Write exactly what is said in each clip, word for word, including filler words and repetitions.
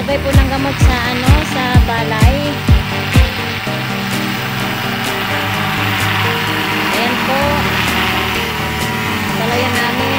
Maglagay po ng gamot sa ano, sa palay. Ayan po. Palayan namin.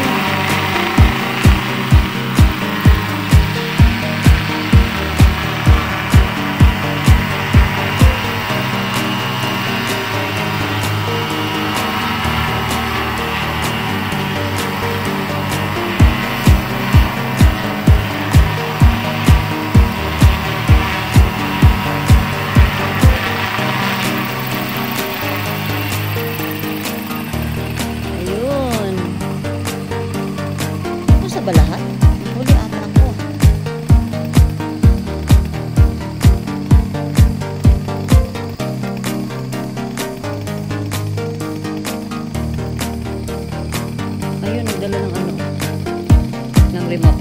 Ba lahat? Huli ata ako. Ayun, nagdala ng ano, ng remote.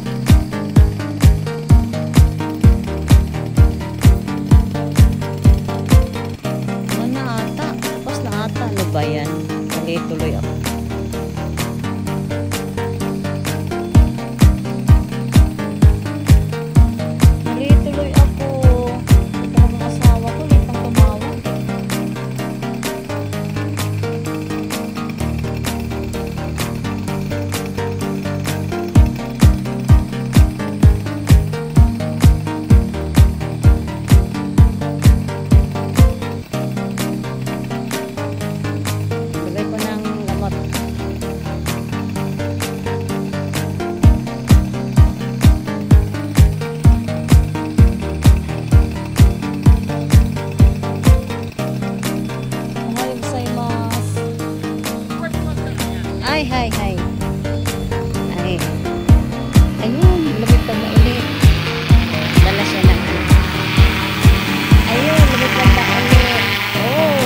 Ano na ata? Tapos na ata. Ano ba yan? Mali tuloy ako. Ay, hay, hay. Ay. Ayun, lumipad na ulit. Dala siya ng ano. Ayun, lumipad na ulit. Oh.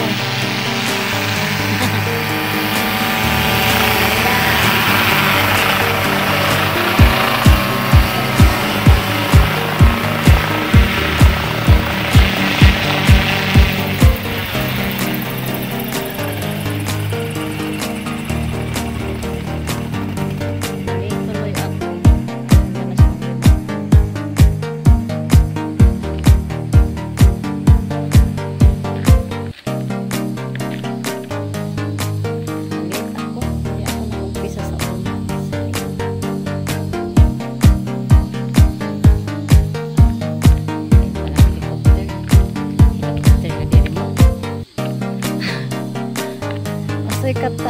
Sikat ta.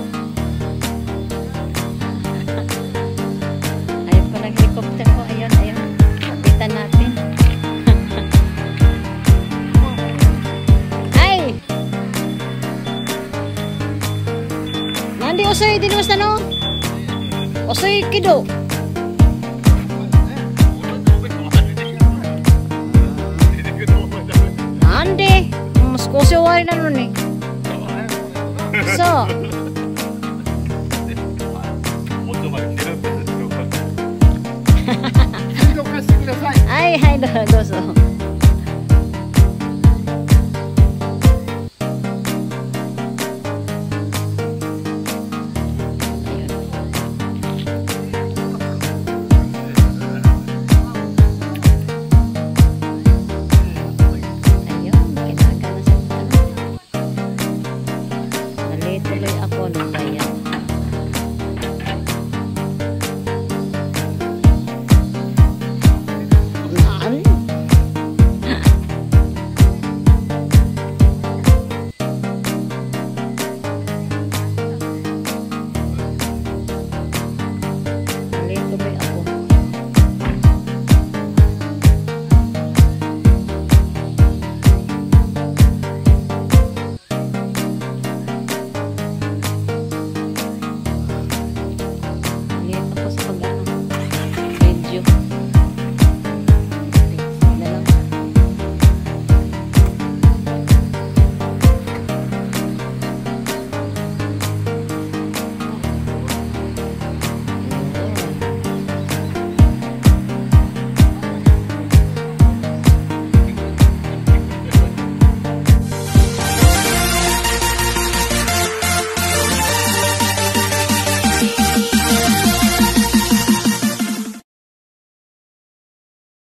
Ayun pa ng helicopter ko. Ayun, ayun. Kapitan natin. Ay! Nandi usoy din mas na no? Usoy kido. Nandi. Mas kusyo wari na nun eh. So, ay, hay, do, do, so.